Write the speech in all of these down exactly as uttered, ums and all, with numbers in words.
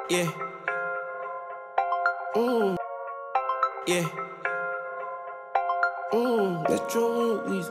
Yeah. Mmm. Yeah. Mmm. Metro Weezy.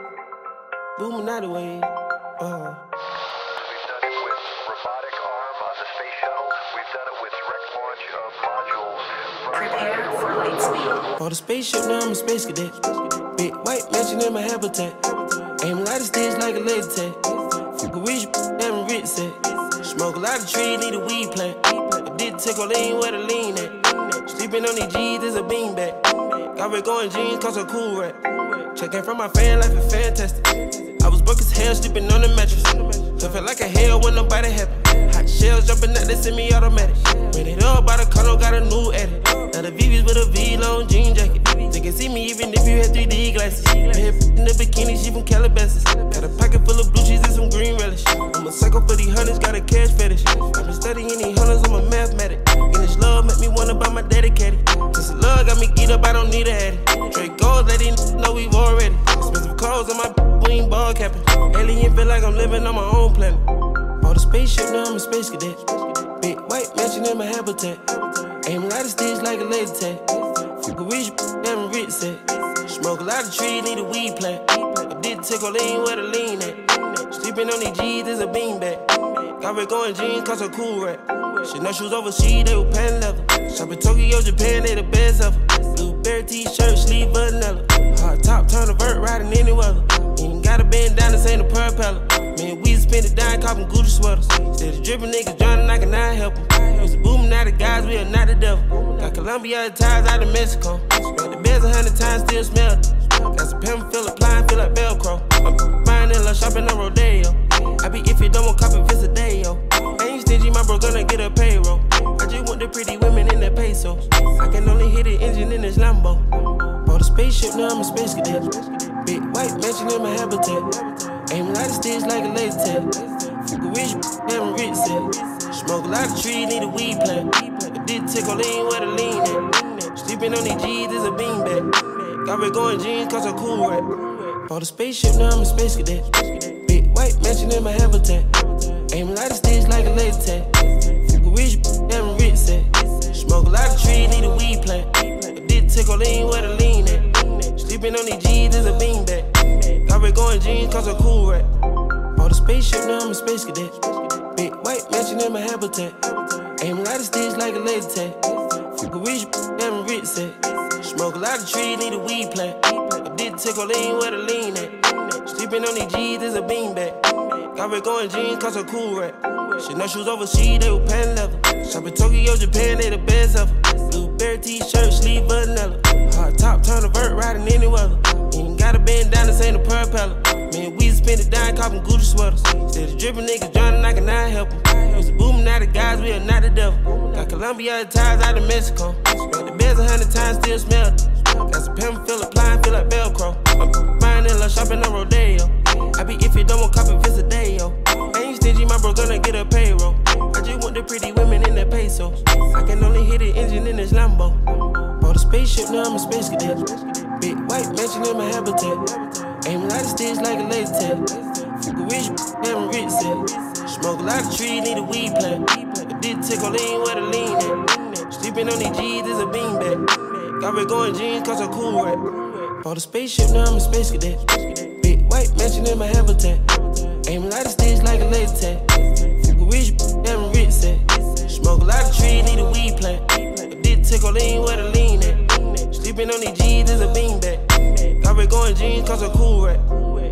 Booming out the way. Uh. We've done it with robotic arm on the space shuttle. We've done it with direct launch of modules. Prepare for light speed. For the spaceship, now I'm a space cadet. Big white mansion in my habitat. Aim a lot of stage like a laser tag. Fuck a rich, having rich set. Smoke a lot of trees, need a weed plant. I did take a lean where the lean at. Sleeping on these G's is a beanbag. Got red going jeans, cause a cool rap. Checking from my fan life is fantastic. I was broke as hell, sleeping on the mattress. So felt like a hell when nobody happy. Hot shells jumping out, they semi-automatic. Ran it up by the condo, got a new edit. Now the V V's with a V-long jean jacket. They can see me even if you had three D glasses. Head in the bikini, she from Calabasas. Got a pocket full of blue cheese and some green relish. I'm a psycho for these hunters, got a cash fetish. I've been studying these hunters, I'm a mathematic. And this love make me wanna buy my dedicated. Since the love got me geeked up, I don't need a addy. Straight goals, let these know we've already. Expensive clothes on my we ain't ball capping. Alien feel like I'm living on my own planet. Bought a spaceship, now I'm a space cadet. Big white mansion in my habitat. Aim a lot of stage like a laser tag. Fuck a rich, having rich set. Smoke a lot of trees, need a weed plant. I did take a lean where the lean at. Sleeping on these G's is a beanbag. Got red going jeans, cause a cool rap. Shit, no shoes overseas, they were pan leather. Shop in Tokyo, Japan, they the best ever. Blueberry t-shirt, sleeve vanilla. Hard top, turn a vert, riding any weather. Ain't gotta bend down, this ain't a propeller. Man, we spend it down, copping Gucci sweaters. Instead of dripping niggas drowning, I cannot help them. Used to booming out the guys, we are not the devil. Got Colombia ties out of Mexico. Spent the beds a hundred times, still smell it. Got some pimp, feel applying, feel like Velcro. I'm buying in love, shopping on Rodeo. I be if you don't want copy, visit a day, yo. I ain't stingy, my bro gonna get a payroll. I just want the pretty women in the pesos. I can only hit the engine in this Lambo. Bought a spaceship, now I'm a space cadet. Big white mansion in my habitat. Aim a lot of stage like a laser tag. Fuck a rich, having rich set. Smoke a lot of trees, need a weed plant. I did take a lean where the lean at. Sleeping on these G's is a beanbag. Got red going jeans, cause a cool rap. Bought a spaceship, now I'm a space cadet. Big white mansion in my habitat. Aim a lot of stage like a laser tag. Fuck a rich, having rich set. Smoke a lot of trees, need a weed plant. I did take a lean where the lean at. Sleeping on these G's is a beanbag. Got red going jeans, cause a cool rap. Bought a spaceship, now I'm a space cadet. Big white mansion in my habitat. Aim a lot of stage like a laser tag. Fuck a rich, having rich set. Smoke a lot of trees, need a weed plant. I did take a lean where the lean at. Sleeping on these G's is a beanbag. Got red going jeans, cause a cool rap. Shit, no shoes overseas, they were pan leather. Shop in Tokyo, Japan, they the best ever. Blueberry t-shirt, sleeve vanilla. Hard top, turn a vert, riding any weather. Ain't gotta bend down, this ain't a propeller. Man, we spend it down, copping Gucci sweaters. Instead of dripping niggas drowning, I cannot help them. Used to booming out the guys, we are not the devil. Got Colombia ties out of Mexico. Spent the beds a hundred times, still smell it. Got some pimp, feel applying, feel like Velcro. I'm buying in love, shopping on Rodeo. I be if you don't want copy, visit a day, yo. I ain't stingy, my bro gonna get a payroll. I just want the pretty women in the pesos. I can only hit the engine in this Lambo. Bought a spaceship, now I'm a space cadet. Big white mansion in my habitat. Aim a lot of stage like a laser tag. Fuck a rich, having rich set. Smoke a lot of trees, need a weed plant. I did take a lean where the lean at. Sleeping on these G's is a beanbag. Got red going jeans, cause a cool rap. Bought a spaceship, now I'm a space cadet. Big white mansion in my habitat. Aim a lot of stage like a laser tag. Fuck a rich, having rich set. Smoke a lot of trees, need a weed plant. I did take a lean where the lean at. Sleeping on these G's is a beanbag. Got red going jeans, cause a cool rap.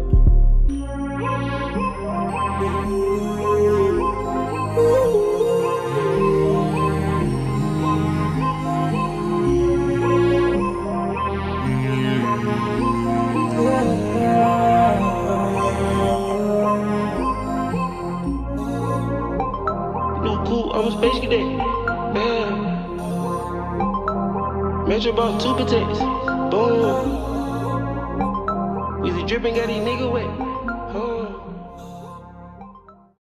I'm a space cadet. Yeah. Metro bought two protects. Boom. Weezy dripping, got these nigga wet.